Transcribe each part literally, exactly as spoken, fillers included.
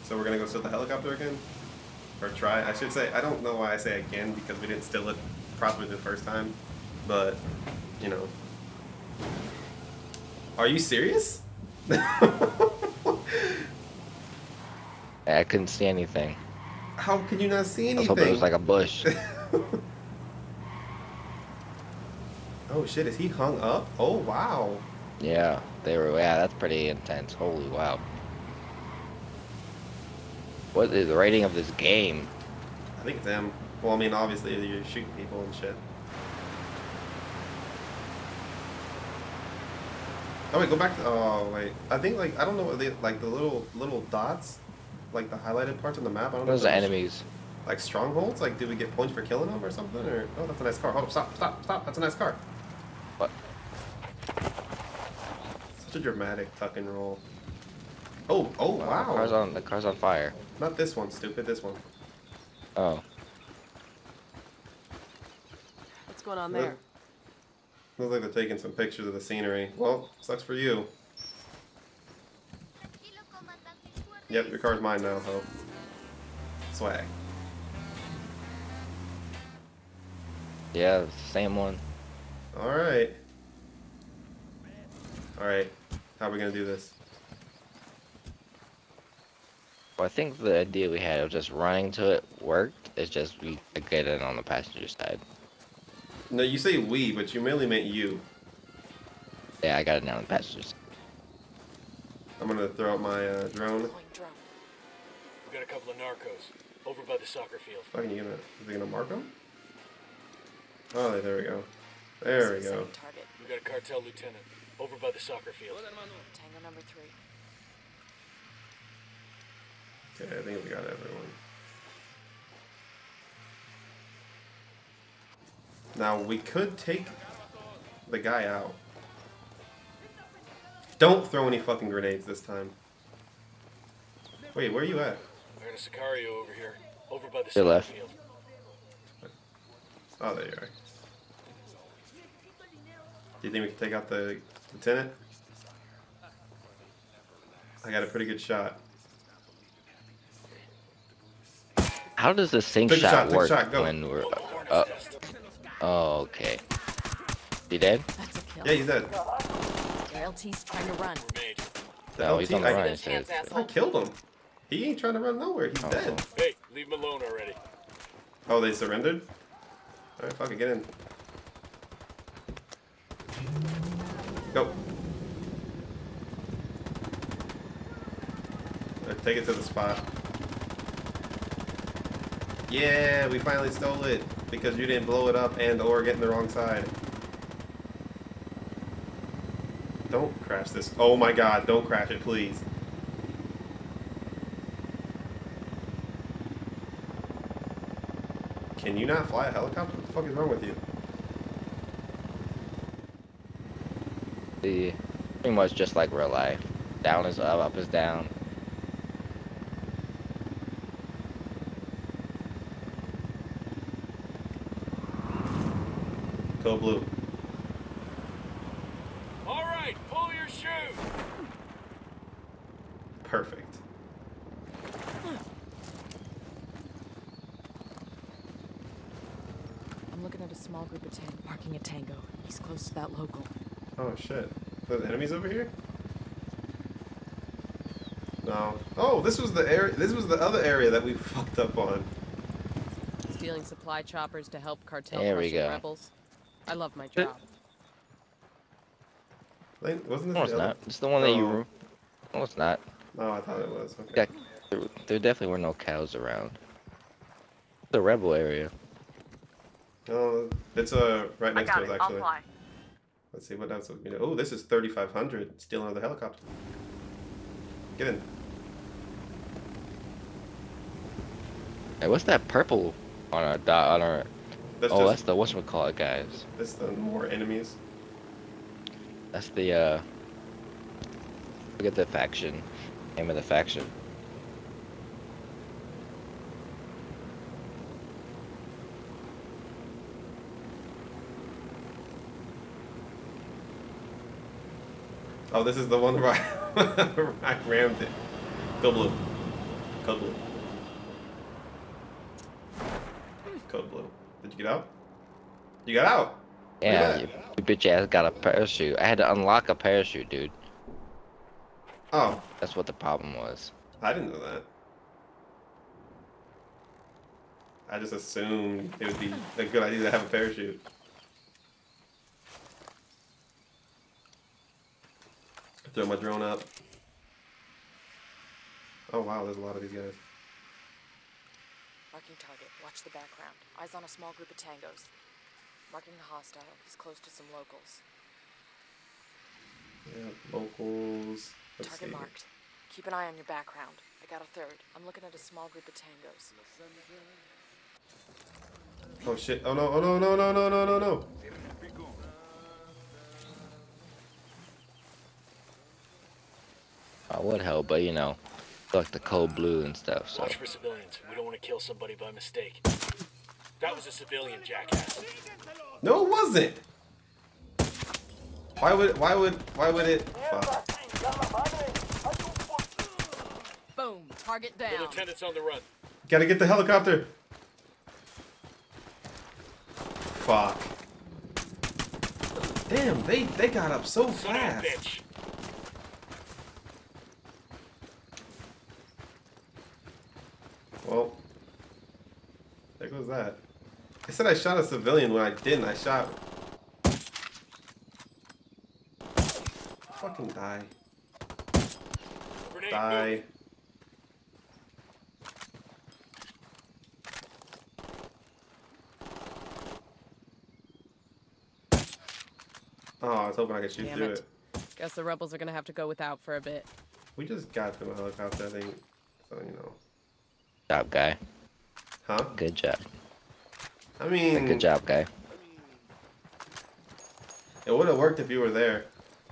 So we're gonna go steal the helicopter again? Or try, I should say. I don't know why I say again, because we didn't steal it properly the first time. But, you know. Are you serious? I couldn't see anything. How can you not see anything? I was hoping it was like a bush. Oh shit, is he hung up? Oh wow. Yeah, they were. Yeah, that's pretty intense. Holy wow. What is the rating of this game? I think it's M. Well, I mean, obviously you're shooting people and shit. Oh wait, go back to. Oh wait, I think like I don't know what they like the little little dots, like the highlighted parts on the map. I don't know. Those are enemies. Like strongholds. Like, do we get points for killing them or something? Or oh, that's a nice car. Hold up, stop, stop, stop. That's a nice car. What? Such a dramatic tuck and roll. Oh, oh wow. wow. The car's on. The car's on fire. Not this one, stupid. This one. Oh. What's going on there? Looks like they're taking some pictures of the scenery. Well, sucks for you. Yep, your car's mine now, Hope. Swag. Yeah, same one. Alright. Alright. How are we gonna do this? Well, I think the idea we had of just running to it worked. It's just we could get it on the passenger side. No, you say we, but you mainly meant you. Yeah, I got it now on the passenger side. I'm gonna throw out my uh, drone. We got a couple of narcos over by the soccer field. Fucking, you gonna, is he gonna mark them? Oh, there we go. There we go. Target. We got a cartel lieutenant over by the soccer field. Tango number three. Okay, I think we got everyone. Now, we could take the guy out. Don't throw any fucking grenades this time. Wait, where are you at? I got a Sicario over here, over by the To soccer the left. field. Oh, there you are. Do you think we can take out the lieutenant? I got a pretty good shot. How does the sync Take a shot, shot, take a work shot, go. when we're? Uh, oh, okay. You dead? That's a kill. Yeah, he's dead. Your L T's trying to run. Grenade. The No, he's L T on the I- run. Those It hands, says. asshole. I killed him. He ain't trying to run nowhere. He's Oh. dead. Hey, leave him alone already. Oh, they surrendered? Alright, fuck it, get in. Go. Alright, take it to the spot. Yeah, we finally stole it because you didn't blow it up and or get in the wrong side. Don't crash this. Oh my god, don't crash it, please. Can you not fly a helicopter? What the fuck is wrong with you? The pretty much just like real life. Down is up, up is down. Go blue. All right, pull your chute. Perfect. I'm looking at a small group of ten marking a tango. He's close to that local. Oh shit. There's enemies over here? No. Oh, this was the area. This was the other area that we fucked up on. Stealing supply choppers to help cartel There we crushing go. rebels. I love my job. Like, wasn't this No, it's the other? not. It's the one that Oh. you. No, it's not. No, I thought it was. Okay. Yeah, there, there definitely were no cows around. The rebel area. Oh, it's uh right I next got to it. us I'll actually. fly. Let's see what else. We know. Oh, this is thirty-five hundred. Stealing another helicopter. Get in. Hey, what's that purple on our dot on our? That's Oh, that's just the whatchamacallit guys. that's the more enemies. That's the uh. Look at the faction. Name of the faction. Oh, this is the one where I, where I rammed it. Go blue. Code blue. Code blue. Did you get out? You got out. Yeah, at you, you bitch ass got a parachute. I had to unlock a parachute, dude. Oh, That's what the problem was. I didn't know that. I just assumed it would be a good idea to have a parachute. Throw my drone up. Oh wow, there's a lot of these guys. Marking target. Watch the background. Eyes on a small group of tangos. Marking the hostile. He's close to some locals. Yeah, locals. Let's Target see. marked. Keep an eye on your background. I got a third. I'm looking at a small group of tangos. Oh shit! Oh no! Oh no! No! No! No! No! No! No! I would help, but you know, like the code blue and stuff. So Watch for civilians. We don't want to kill somebody by mistake. That was a civilian, jackass. No, it wasn't. Why would? Why would? Why would it? Fuck. Boom. Target The down. lieutenant's on the run. Gotta get the helicopter. Fuck. Damn, they they got up so Son of a fast. bitch. Well, there goes that. I said I shot a civilian when I didn't. I shot. Fucking die. Grenade Die. moving. Oh, I was hoping I could shoot Damn through it. it. Guess the rebels are gonna have to go without for a bit. We just got to a helicopter, I think. So, you know. job, guy. Huh? Good job. I mean, Good job, guy. it would have worked if you were there.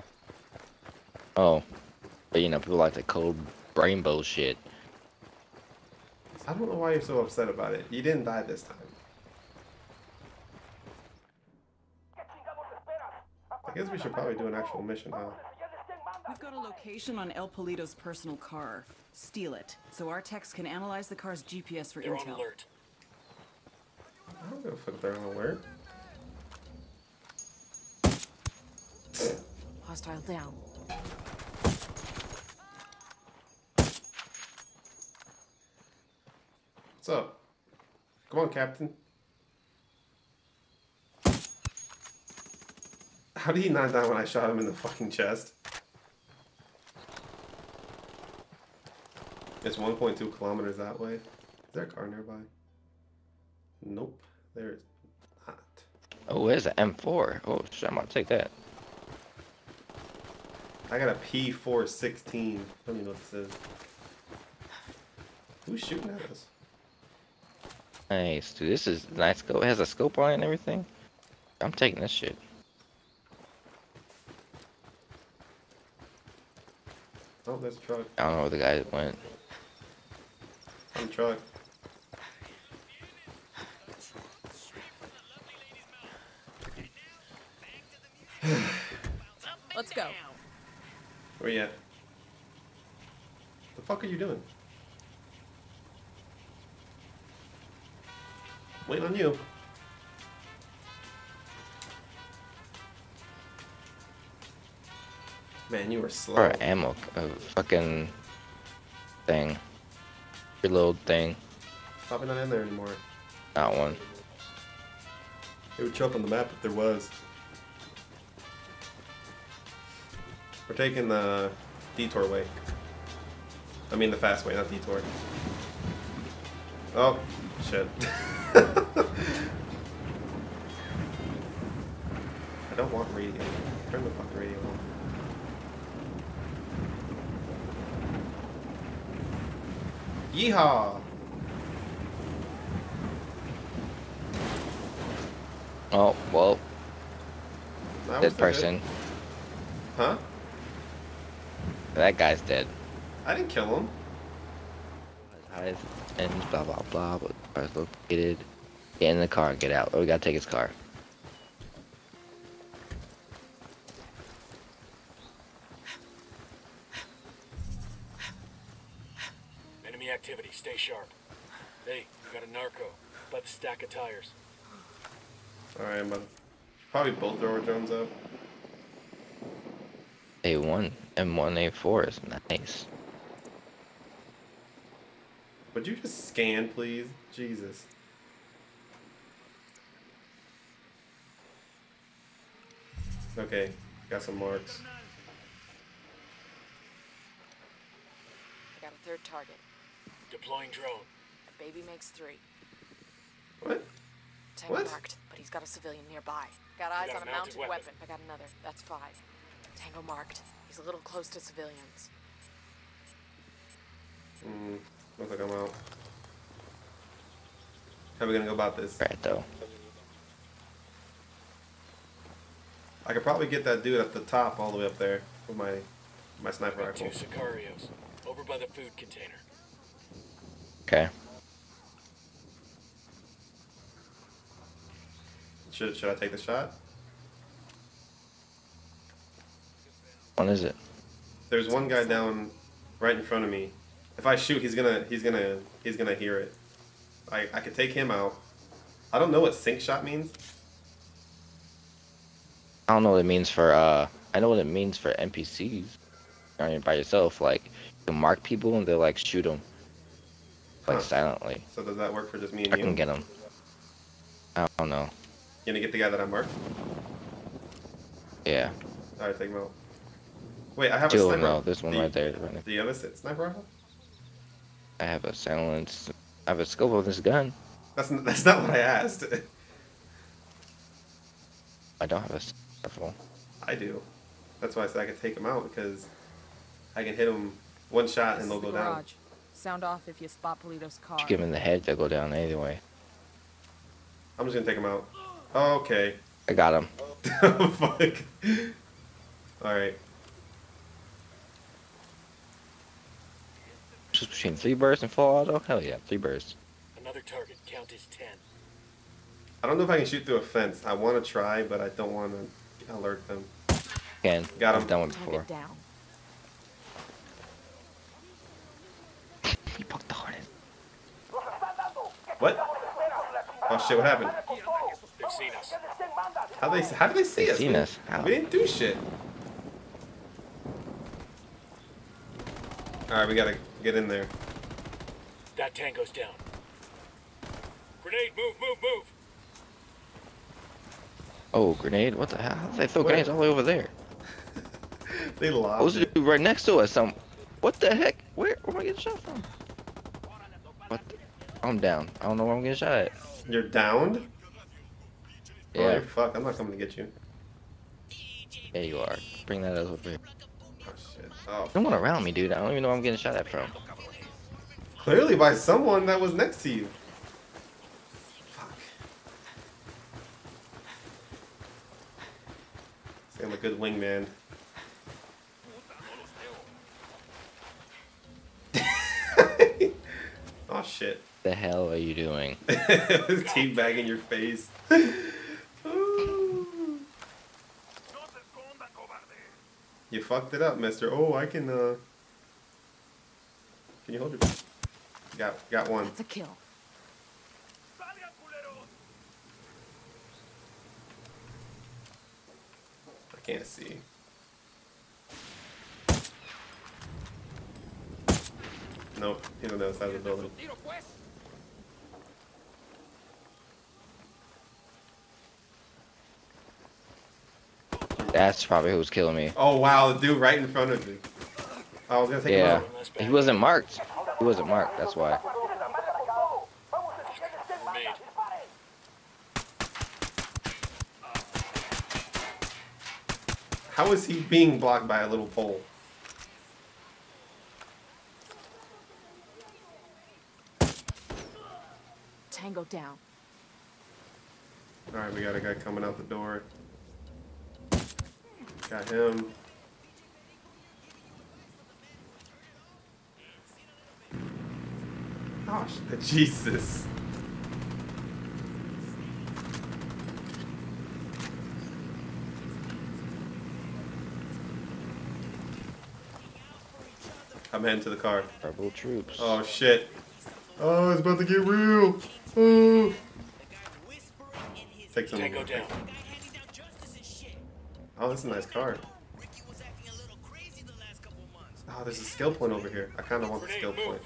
Oh, but you know, people like the cold rainbow shit. I don't know why you're so upset about it. You didn't die this time. I guess we should probably do an actual mission, huh? We've got a location on El Polito's personal car. Steal it, so our techs can analyze the car's G P S for They're on intel. alert. I don't give a fuck if they're on alert. Hostile down. What's up? Come on, Captain. How did he not die when I shot him in the fucking chest? It's one point two kilometers that way. Is there a car nearby? Nope, there is not. Oh, where's the M four? Oh, shit, I'm gonna take that. I got a P four sixteen. I don't even know what this is. Who's shooting at us? Nice, dude. This is nice. Scope. It has a scope on it and everything. I'm taking this shit. Oh, there's a truck. I don't know where the guy went. Some truck. Let's go. Where you at? The fuck are you doing? Waiting on you. Man, you were slow. Or ammo, uh, fucking thing, reload thing. Probably not in there anymore. Not one. It would show up on the map if there was. We're taking the detour way. I mean the fast way, not detour. Oh, shit. I don't want radio. Turn the fucking radio on. Yeehaw! Oh, well, That was dead so good. person. Huh? That guy's dead. I didn't kill him. Highest ends, blah blah blah. But cars located. Get in the car. Get out. Oh, we gotta take his car. Enemy any activity. Stay sharp. Hey, we got a narco. By the stack of tires. Alright, I'm about to probably both throw our drones up. A one M one A four is nice. Would you just scan, please? Jesus. Okay, got some marks. I got a third target. Deploying drone. A baby makes three. What? Tango What? marked, but he's got a civilian nearby. Got eyes got on a a mounted mounted weapon. weapon. I got another. That's five. Tango marked. He's a little close to civilians. Hmm, looks like I'm out. How are we gonna go about this? Right though. I could probably get that dude at the top all the way up there with my my sniper Got two rifle. Sicarios. Over by the food container. Okay. Should should I take the shot? What is it? There's one guy down right in front of me. If I shoot, he's gonna he's gonna he's gonna hear it. I I could take him out. I don't know what sync shot means. I don't know what it means for, uh, I know what it means for N P Cs. I mean, by yourself, like, you can mark people and they'll, like, shoot them. Like, Huh. silently. So does that work for just me and I you? can get them. I don't know. You gonna get the guy that I marked? Yeah. Alright, take him out. Wait, I have Two a of sniper. them, though. There's one Do you- right there. Right there. Do you have a s- sniper rifle? I have a silence. I have a scope of this gun. That's n- that's not what I asked. I don't have a rifle. I do. That's why I said I could take him out because I can hit him one shot and they'll go down. Garage. Sound off if you spot Polito's car. Give him the head, they'll go down anyway. I'm just gonna take him out. Okay. I got him. Fuck. Alright. Just between three bursts and full auto? Hell yeah, three bursts. Another target. Count is ten. I don't know if I can shoot through a fence. I want to try, but I don't want to alert them. Can. Got him. I've done one Target before. down. He poked the hardest. What? Oh shit! What happened? They've seen us. How they? How did they see They us? seen We- us. How? We didn't do shit. All right, we gotta get in there. That tango's down. Grenade, move, move, move. Oh, grenade? What the hell? How did they throw Where? grenades all the way over there? They Oh, lost was the it. dude right next to us? Some. What the heck? Where? Where am I getting shot from? What? The... I'm down. I don't know where I'm getting shot at. You're downed? Oh, Yeah. you're fucked. I'm not coming to get you. There you are. Bring that over here. Oh shit. Oh. No one around me, dude. I don't even know where I'm getting shot at from. Clearly by someone that was next to you. Fuck. See, I'm a good wingman. Oh shit. The hell are you doing? Teabagging your face. Ooh. You fucked it up, mister. Oh, I can, uh... Can you hold your... Got, got one. That's a kill. I can't see. Nope, he's on the other side of the building. That's probably who's killing me. Oh wow, the dude right in front of me. I was gonna take Yeah. him out. He wasn't marked. He wasn't marked. That's why. Grenade. How is he being blocked by a little pole? Tango down. Alright, we got a guy coming out the door. Got him. Oh, shit. Jesus. I'm heading to the car. Rebel troops. Oh shit. Oh, it's about to get real. Oh. Take some. Tango down. Oh, this is a nice car. Oh, there's a skill point over here. I kind of want the skill point.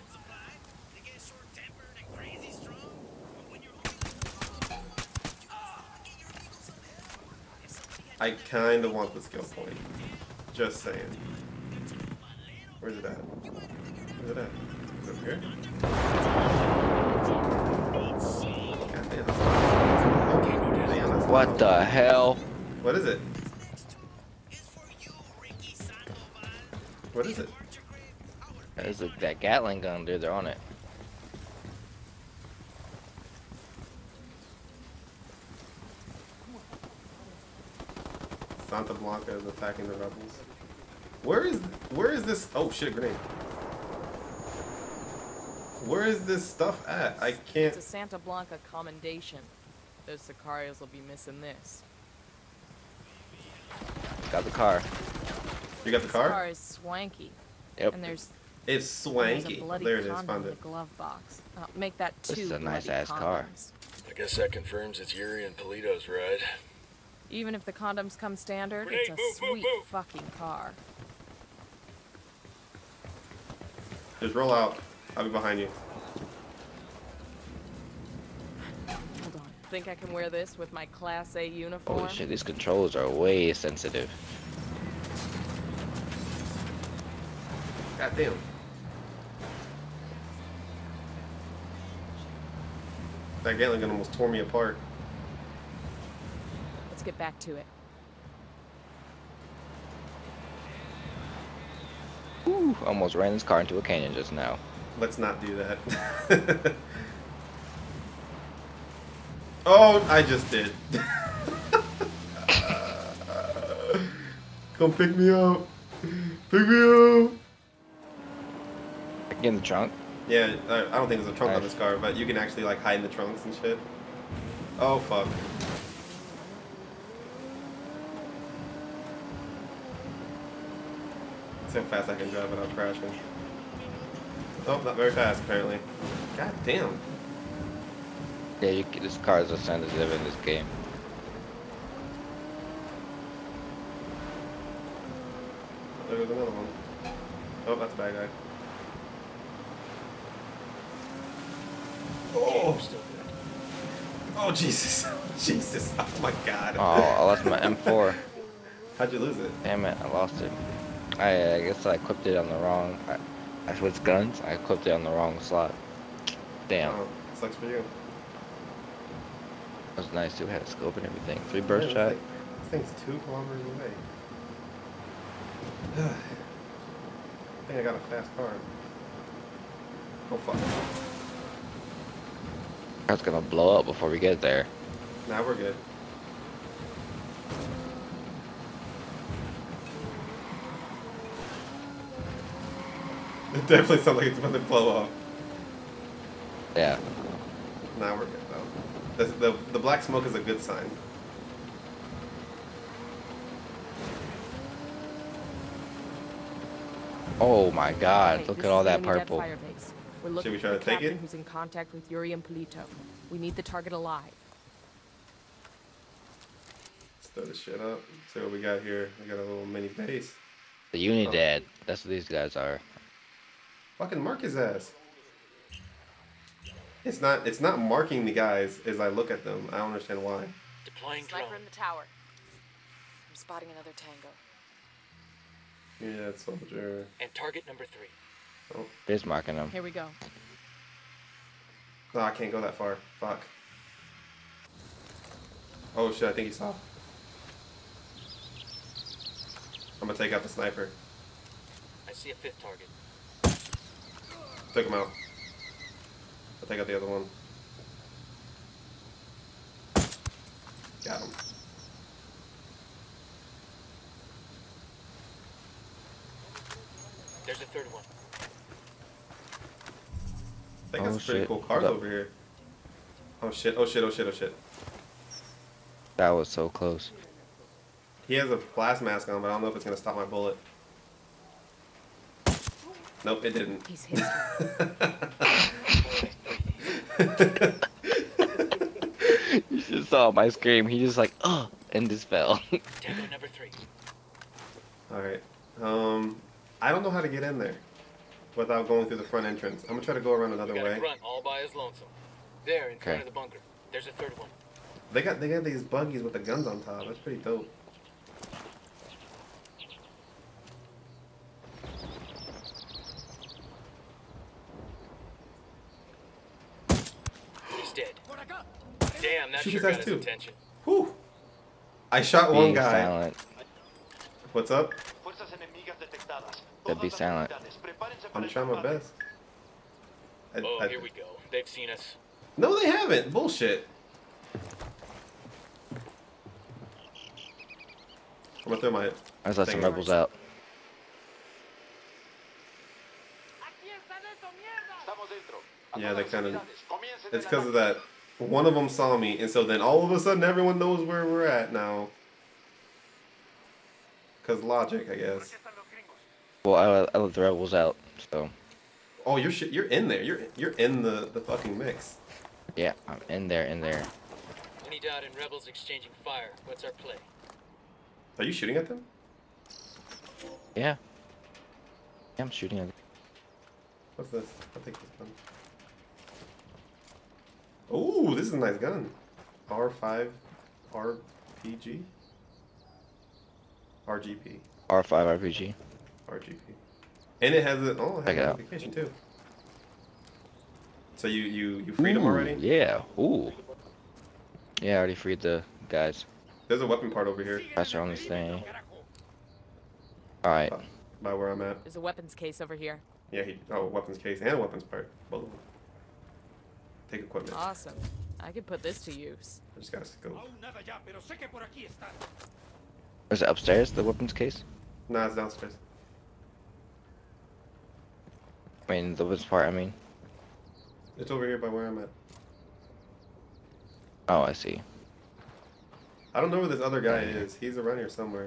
I kind of want the skill point. Just saying. Where's it at? Where's it at? Is it over here? God damn. Oh, damn, that's What the hell? What is it? What is it? There's a, that Gatling gun, dude. They're on it. Santa Blanca is attacking the rebels. Where is where is this? Oh shit, grenade. Where is this stuff at? I can't. It's a Santa Blanca commendation. Those Sicarios will be missing this. Got the car. You got the This car car? is swanky. Yep. And there's, It's there's swanky. a bloody There it is. condom Found in the it. glove box. Uh, make that two This is a bloody nice-ass car. condoms. I guess that confirms it's Yuri and Polito's ride. Even if the condoms come standard, Grenade, it's a move, move, sweet move. fucking car. Just roll out. I'll be behind you. Hold on. Think I can wear this with my Class A uniform? Holy shit, these controls are way sensitive. God damn. That Gatling gun almost tore me apart. Let's get back to it. Ooh, almost ran this car into a canyon just now. Let's not do that. Oh, I just did. Come pick me up. Pick me up. Get in the trunk. Yeah, I, I don't think there's a trunk on Nice. this car, but you can actually like hide in the trunks and shit. Oh fuck. See how fast I can drive without crashing. Oh, not very fast apparently. God damn. Yeah, you, this car is a sensitive in this game. There goes another one. Oh, that's a bad guy. Oh, Still good. oh Jesus, Jesus! Oh my God. Oh, I lost my M four. How'd you lose it? Damn it, I lost it. I, I guess I equipped it on the wrong. I, I switched guns. I equipped it on the wrong slot. Damn. Oh, sucks for you. That was nice too. Had a scope and everything. Three burst Yeah, shot. this, thing, this thing's two kilometers away. I think I got a fast car. Oh fuck. Car's gonna blow up before we get there. Now we're good. It definitely sounds like it's about to blow up. Yeah. Now we're good though. The, the, the black smoke is a good sign. Oh my God! Hey, Look this at all is the that Unidad purple. fire base. We're looking we for try the to take captain it? who's in contact with Yuri and Polito. We need the target alive. Let's throw this shit up. See what we got here. We got a little mini base. The Unidad. That's what these guys are. Fucking mark his ass. It's not it's not marking the guys as I look at them. I don't understand why. Deploying Sniper drone. in the tower. I'm spotting another tango. Yeah, it's soldier. And target number three. Oh. He's marking them. Here we go. No, I can't go that far. Fuck. Oh shit, I think he saw. I'm gonna take out the sniper. I see a fifth target. Took him out. I'll take out the other one. Got him. There's a third one. They got Oh, some pretty shit. cool cars Hold up. over here. Oh shit, oh shit, oh shit, oh shit. That was so close. He has a blast mask on, but I don't know if it's gonna stop my bullet. Nope, it didn't. He's history. You just saw my scream. He just like, oh, and just fell. Tango number three. Alright. Um, I don't know how to get in there without going through the front entrance. I'm gonna try to go around another We got way. a grunt all by his lonesome. There, in front Okay. of the bunker. There's a third one. They got they got these buggies with the guns on top. That's pretty dope. He's dead. Damn, that Shoot sure his ass got his too. attention. Whew. I shot one Being guy. silent. What's up? Said be silent. I'm trying my best. I- Oh, I- here we go. They've seen us. No, they haven't. Bullshit. I'm gonna throw my. Let's let some Thing. rebels out. Yeah, they kind of. It's because of that. One of them saw me, and so then all of a sudden everyone knows where we're at now. Cause logic, I guess. Well, I, I let the rebels out, so Oh, you're shit. You're in there. You're you're in the the fucking mix. yeah, I'm in there, in there. Any doubt in rebels exchanging fire? What's our play? Are you shooting at them? Yeah. Yeah, I'm shooting at. What's this? I'll take this gun. Ooh, this is a nice gun. R five R P G? R G P. R five R P G. R G P. And it has a oh, it Check it has out. notification too. So you you you freed them already? Yeah. Ooh. Yeah, I already freed the guys. There's a weapon part over here Pressure on this thing. All right. by where I'm at. There's a weapons case over here. Yeah, he oh weapons case and a weapons part. Both of them. Take equipment. Awesome. I could put this to use. I just gotta go. Is it upstairs? The weapons case? Nah, it's downstairs. I mean, the weapons part. I mean. It's over here by where I'm at. Oh, I see. I don't know where this other guy is. He's around here somewhere.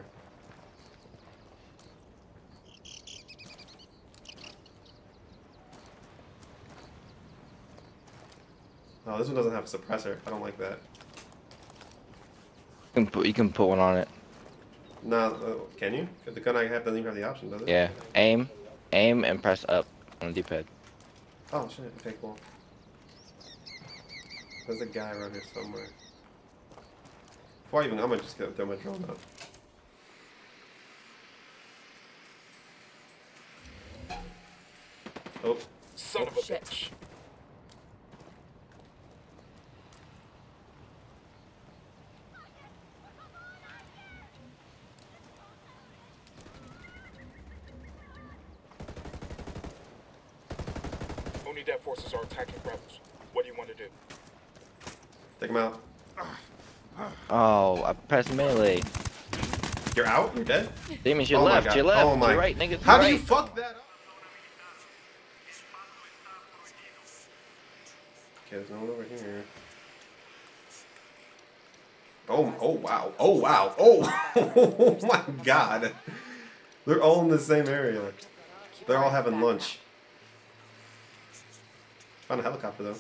Oh, this one doesn't have a suppressor. I don't like that. You can put you can put one on it. Nah, uh, can you? The gun I have doesn't even have the option, does it? Yeah. Aim, aim, and press up on the D-pad. Oh shit. Okay, cool. There's a guy around here somewhere. Before I even, I'm gonna just go throw my drone up. Oh, Son of a Shit. bitch. Unidad forces are attacking rebels. What do you want to do? take him out. Oh, I pressed melee. You're out? You're dead? Demons, your Oh my left, God. your left, Oh my- your right, nigga. How your do you right. fuck that up? Okay, there's no one over here. Oh, oh wow. Oh wow. Oh, oh my god. They're all in the same area. They're all having lunch. Found a helicopter though.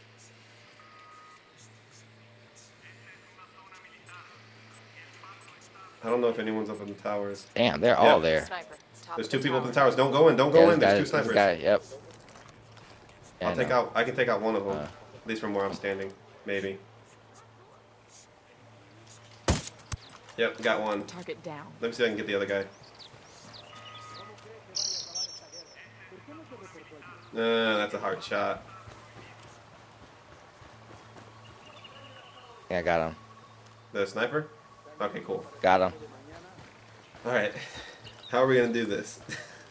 I don't know if anyone's up in the towers. Damn, they're Yeah. all there. Sniper. Top There's of two the people up in the tower. towers. Don't go in. Don't go Yeah, in. this There's two guy, this snipers. guy, yep. Yeah, I'll I take know. out. I can take out one of them. Uh. At least from where I'm standing. Maybe. Yep, got one. Target down. Let me see if I can get the other guy. Uh, that's a hard shot. Yeah, I got him. The sniper? Okay, cool. Got him. Alright. How are we gonna do this?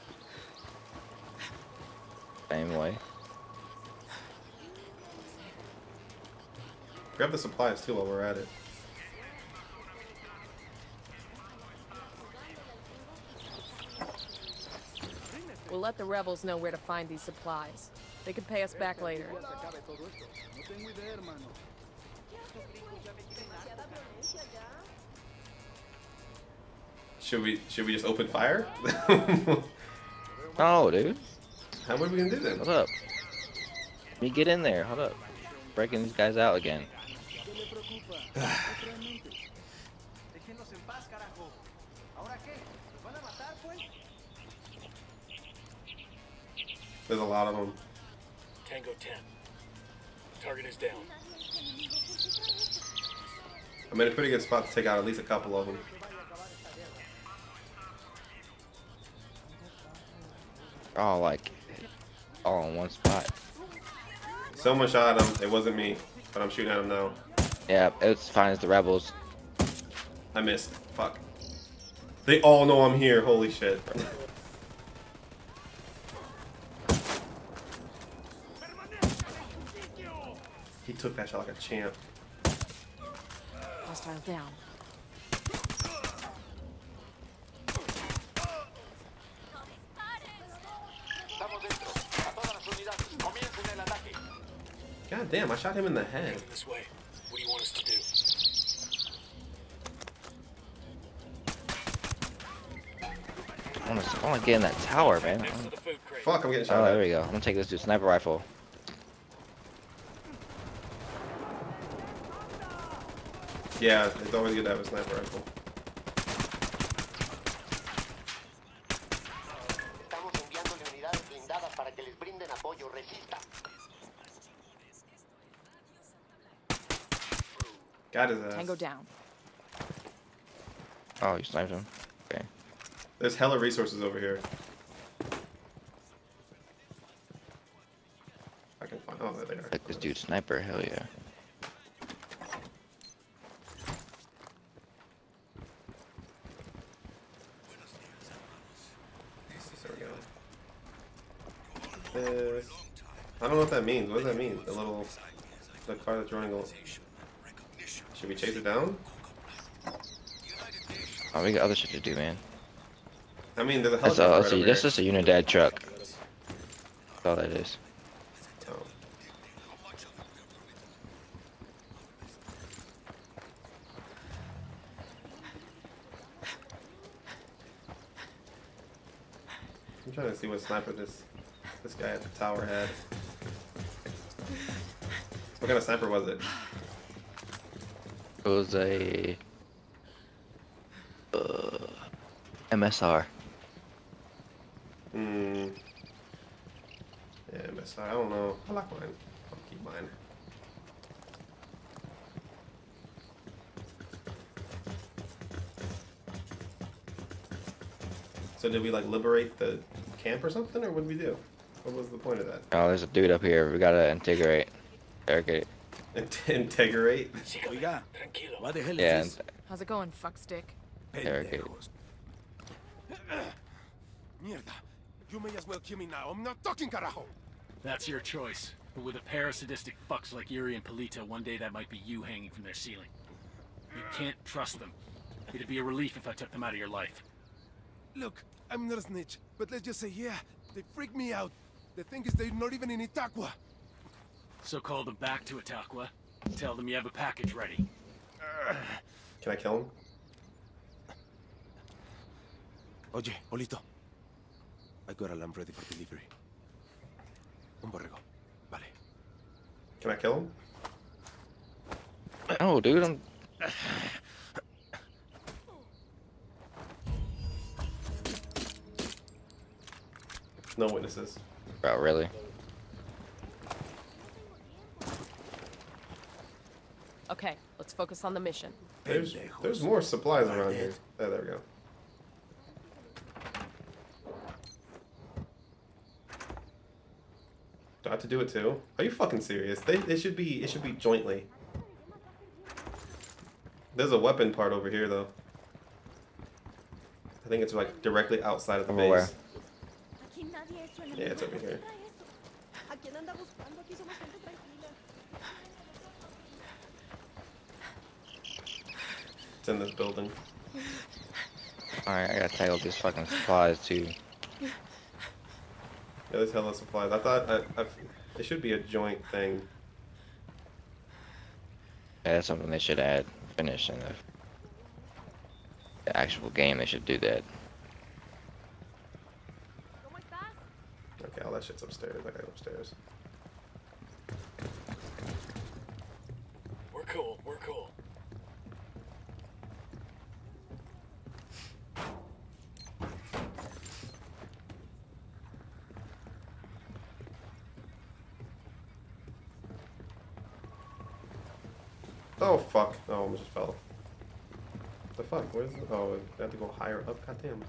Same way. Grab the supplies too while we're at it. We'll let the rebels know where to find these supplies. They can pay us back later. Should we should we just open fire? No, dude. How what are we gonna do then? Hold up. Let me get in there. Hold up. Breaking these guys out again. There's a lot of them. Tango ten. Target is down. I'm in a pretty good spot to take out at least a couple of them. Oh, like all in one spot. Someone shot him. It wasn't me, but I'm shooting at him now. Yeah, it's fine as the rebels. I missed. Fuck. They all know I'm here. Holy shit. He took that shot like a champ. Hostile down. God damn, I shot him in the head. Coming this way. What do you want us to do? I want to, I want to get in that tower, man. Next to the food crate. Fuck, I'm getting shot Oh, at. there we go. I'm gonna take this dude sniper rifle. Yeah, it's always good to have a sniper rifle. Estamos enviándole unidades blindadas para que les brinden apoyo. Resista. Got his ass. Tango down. Oh, you sniped him. Okay. There's hella resources over here. I can find. Oh, there they are. Like this dude sniper. Hell yeah. There we go. This. I don't know what that means. What does that mean? The little, the car that's running. A, should we chase it down? Oh, we got other shit to do, man. I mean, there's a That's, helicopter uh, right that's, a, over that's here. just a Unidad truck. That's all that is. Oh. I'm trying to see what sniper this this guy at the tower had. What kind of sniper was it? It was a uh, M S R. Hmm. Yeah, M S R. I don't know. I like mine. I'll keep mine. So did we like liberate the camp or something, or what did we do? What was the point of that? Oh, there's a dude up here. We gotta integrate. Interrogate. Integrate? Oiga, tranquilo. What the hell Yeah. is this? How's it going, fuckstick? Interrogate. Pendejos. Mierda. You may as well kill me now. I'm not talking, carajo. That's your choice. But with a pair of sadistic fucks like Yuri and Polito, one day that might be you hanging from their ceiling. You can't trust them. It'd be a relief if I took them out of your life. Look, I'm not a snitch, but let's just say, yeah, they freak me out. The thing is, they're not even in Itaqua. So call them back to Itaqua. Tell them you have a package ready. Can I kill him? Oye, Polito. I got a lamb ready for delivery. Un borrego. Vale. Can I kill him? Oh, dude, I'm. No witnesses. Bro, really? Okay, let's focus on the mission. There's there's more supplies around here. Oh, there we go. Do I have to do it too? Are you fucking serious? They it should be it should be jointly. There's a weapon part over here though. I think it's like directly outside of the Over base. where? Yeah, it's over here. It's in this building. Alright, I gotta tag all these fucking supplies too. Yeah, there's hella supplies. I thought I, I, it should be a joint thing. Yeah, that's something they should add. Finish in the, the actual game. They should do that. Okay, Okay, all that shit's upstairs. I gotta go upstairs. We're cool. We're cool. Oh fuck! Oh, I almost just fell. The fuck? Where's the, oh, I have to go higher up. Goddamn.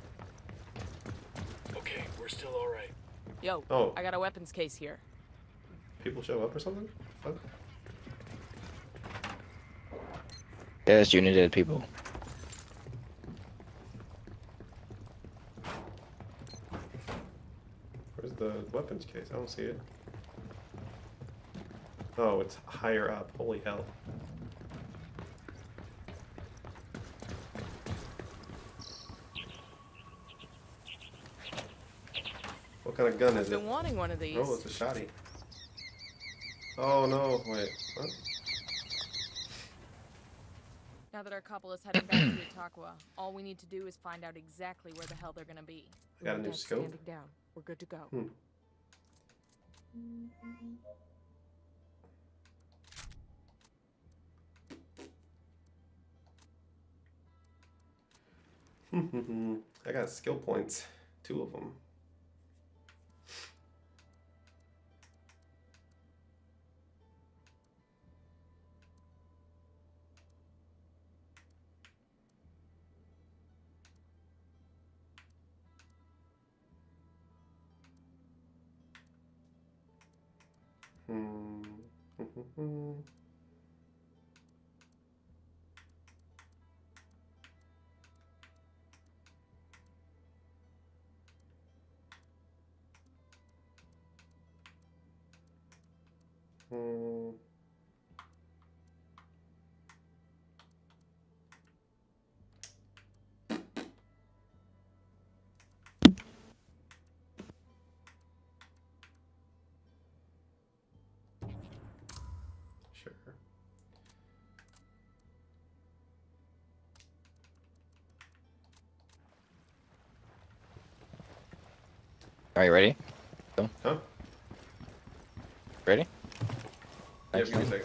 Okay, we're still all right. Yo, Oh. I got a weapons case here. People show up or something? Fuck. There's Unidad people. Where's the weapons case? I don't see it. Oh, it's higher up. Holy hell. What kind of gun is I've it? been wanting one of these. Oh, it's a shotty. Oh no, wait. What? Now that our couple is heading back to Itaqua, all we need to do is find out exactly where the hell they're gonna be. Got a new Dad's scope? Standing down. We're good to go. Hmm. I got skill points. Two of them. Hmm. Hmm. Sure. Are you ready? Huh? Ready? Yeah, give me a second.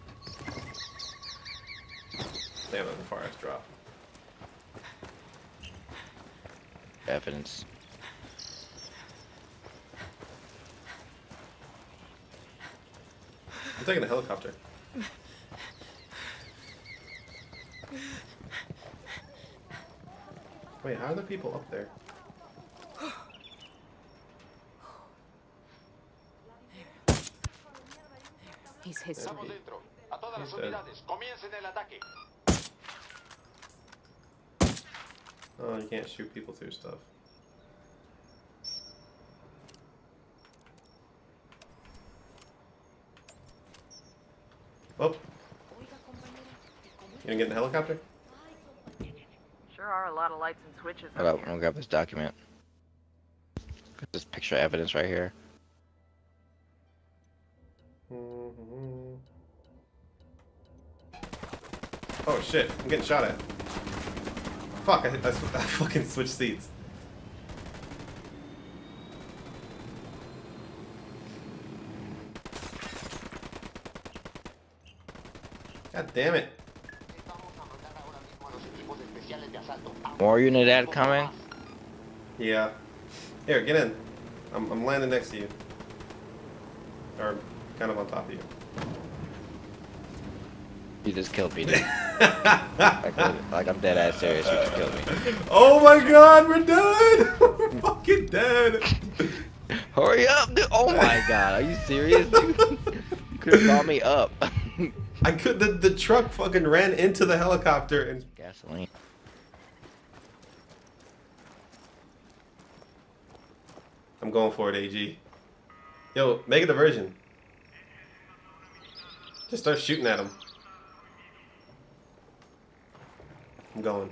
Damn, that was a far ass drop. Evidence. I'm taking a helicopter. Wait, how are the people up there? He's his. Estamos dentro. A todas las He's dead. unidades, comiencen el ataque. Oh, you can't shoot people through stuff. Oh. You gonna get in the helicopter? Sure are a lot of lights and switches. Hold up, I'm gonna grab this document. Got this picture evidence right here. Mm-hmm. Oh shit, I'm getting shot at. Fuck, I, I, I fucking switched seats. God damn it. More Unidad coming? Yeah. Here, get in. I'm, I'm landing next to you. Or kind of on top of you. You just killed me, dude. like, like I'm dead ass serious, you just killed me. Oh my god, we're dead! We're fucking dead! Hurry up, dude! Oh my god, are you serious, dude? You could have brought me up. I could. The, the truck fucking ran into the helicopter and. Gasoline. I'm going for it, A G. Yo, make a diversion. Just start shooting at him. I'm going.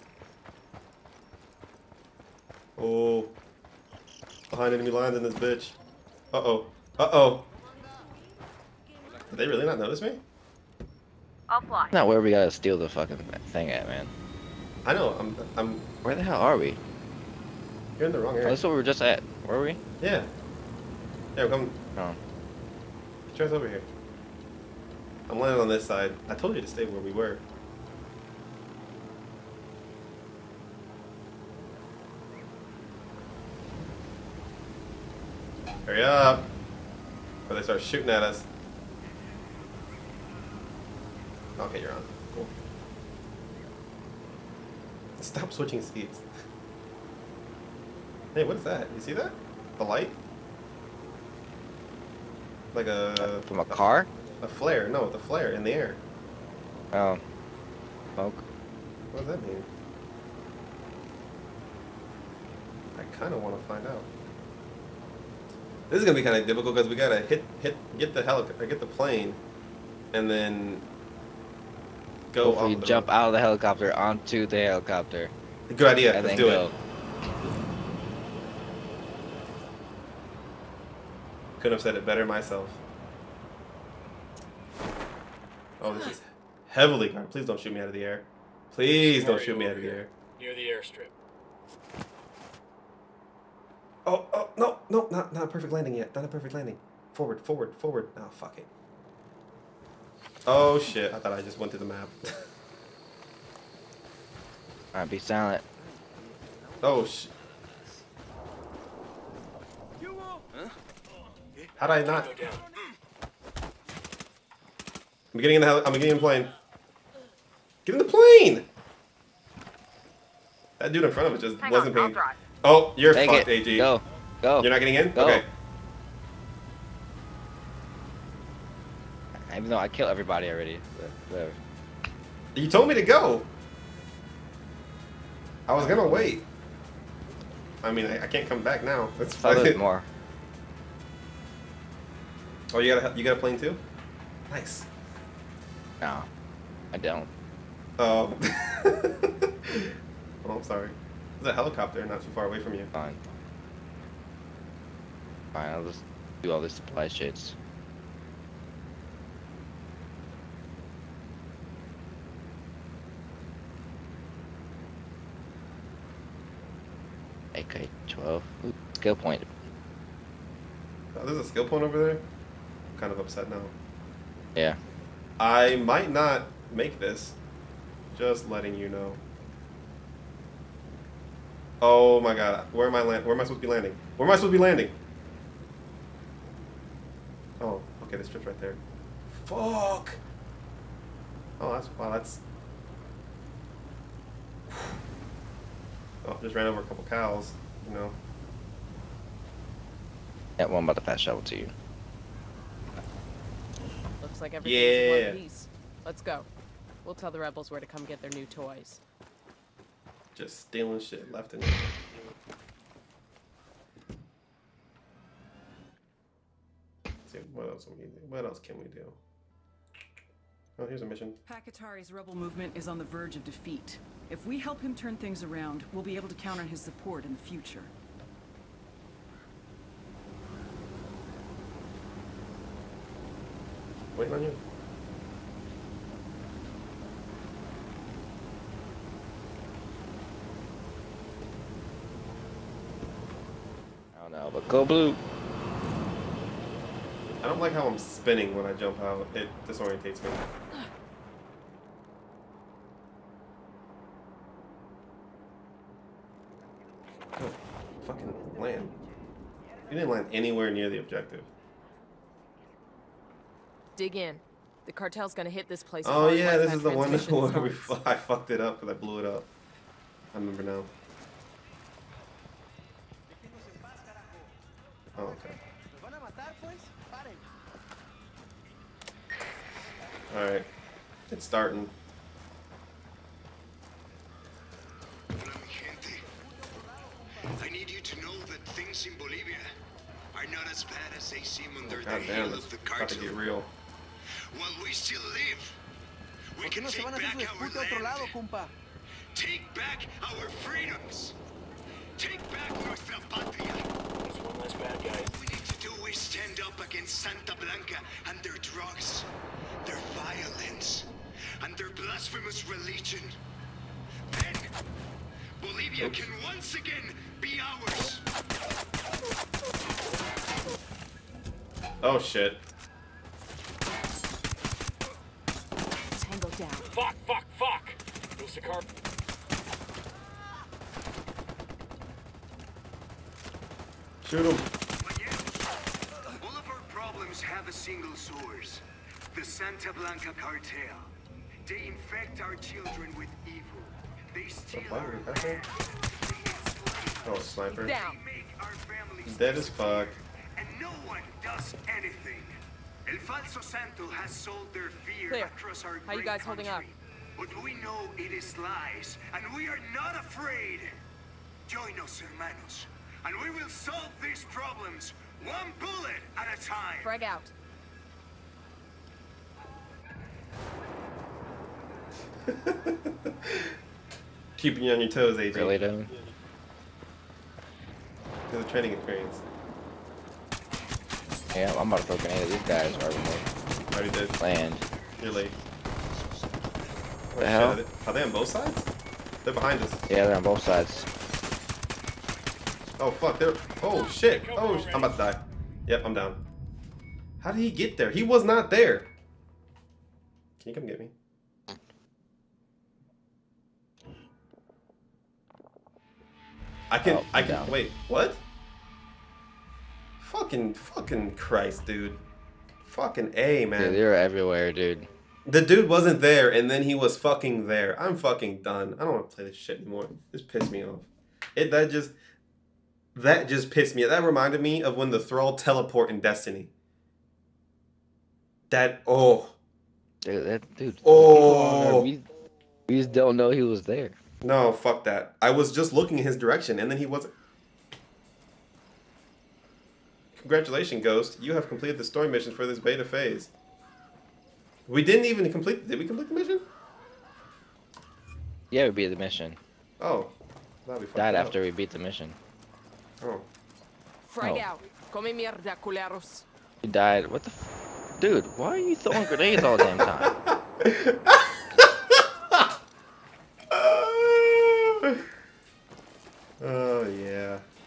Oh. Behind enemy lines in this bitch. Uh-oh. Uh-oh. Did they really not notice me? I'll fly. Not where we gotta steal the fucking thing at, man. I know. I'm. I'm. Where the hell are we? You're in the wrong Oh, area. that's what we were just at. Where were we? Yeah. Yeah, come. Oh. Get yours over here. I'm landing on this side. I told you to stay where we were. Hurry up! Or they start shooting at us. Okay, you're on. Cool. Stop switching seats. Hey, what is that? You see that? The light? Like a... From a car? A flare. No, the flare in the air. Oh. Smoke. What does that mean? I kind of want to find out. This is gonna be kind of difficult because we gotta hit, hit, get the helicopter, get the plane, and then go. Hopefully off the jump road. out of the helicopter onto the helicopter. Good idea. And Let's then do go. it. Couldn't have said it better myself. Oh, this is heavily guarded. Please don't shoot me out of the air. Please don't shoot me out of the air. Near the airstrip. Oh, oh, no, no, not, not a perfect landing yet. Not a perfect landing. Forward, forward, forward. Oh, fuck it. Oh, shit. I thought I just went to the map. Alright, be silent. Oh, shit. How did I not? Go down. I'm getting in the heli- I'm getting in the plane. Get in the plane! That dude in front of us just Hang wasn't on, I'll paying. drive. Oh, you're Take fucked, it. A G. Go. Go. You're not getting in? Go. Okay. Even though I killed everybody already. But whatever. You told me to go. I was gonna wait. I mean, I, I can't come back now. That's I thought there was fine. more. Oh, you got a you got a plane too? Nice. No. I don't. Oh. Oh, I'm sorry. There's a helicopter not too far away from you. Fine. Fine, I'll just do all these supply shits. A K twelve. Ooh, skill point. Oh, there's a skill point over there? I'm kind of upset now. Yeah. I might not make this. Just letting you know. Oh my god. Where am I land where am I supposed to be landing? Where am I supposed to be landing? Oh, okay, this trip's right there. Fuck! Oh, that's wow, that's Oh, just ran over a couple cows, you know. Yeah, well, I'm about to fast travel to you. Looks like everything's in Yeah. one piece. Let's go. We'll tell the rebels where to come get their new toys. Just stealing shit left and right. Let's see, what else can we do? What else can we do? Oh, here's a mission. Pakatari's rebel movement is on the verge of defeat. If we help him turn things around, we'll be able to count on his support in the future. Waiting on you. I don't know, but go blue. I don't like how I'm spinning when I jump out. It disorientates me. Go. Fucking land. You didn't land anywhere near the objective. Dig in. The cartel's gonna hit this place. Oh hard yeah, once this that is the one transmission where we starts. fu- I fucked it up because I blew it up. I remember now. Oh, okay. Alright. It's starting. I need you to know that things in Bolivia are not as bad as they seem under the God heel damn, of it's the about to cartel. get real. While we still live, we can take back our land. Take back our freedoms. Take back nuestra patria. There's one less bad guy. All we need to do is stand up against Santa Blanca and their drugs, their violence, and their blasphemous religion. Then, Bolivia Oops. can once again be ours. Oh shit. Tango down. Fuck, fuck, fuck! It was the car. Shoot him. All of our problems have a single source. The Santa Blanca cartel. They infect our children with evil. They steal Why our would we have that? Oh, sniper. Down. They make our families Dead as fuck. and no one does anything. El Falso Santo has sold their fear Clear. across our How you great guys holding up? country. But we know it is lies, and we are not afraid. Join us, hermanos, and we will solve these problems one bullet at a time. Frag out. Keeping you on your toes, A J. Really, though? There's a training experience. Yeah, I'm about to throw grenades at these guys right when Already did. they land. You're late. The hell? Are they, are they on both sides? They're behind us. Yeah, they're on both sides. Oh fuck, they're. Oh shit. Oh, sh I'm about to die. Yep, I'm down. How did he get there? He was not there. Can you come get me? I can. Oh, I I'm can. down. Wait. What? Fucking. Fucking Christ, dude. Fucking A, man. Dude, they're everywhere, dude. The dude wasn't there, and then he was fucking there. I'm fucking done. I don't want to play this shit anymore. This pissed me off. It that just that just pissed me. That reminded me of when the Thrall teleport in Destiny. That oh Dude, that dude. oh We, we just don't know he was there. no, fuck that. I was just looking in his direction, and then he wasn't. Congratulations, Ghost. You have completed the story mission for this beta phase. We didn't even complete. Did we complete the mission? Yeah, we beat the mission. Oh, that'd be fucked Died up. after we beat the mission. Oh. Frag Oh. out. Come mierda, culeros. He died. What the? F Dude, why are you throwing grenades all the damn time? Oh yeah.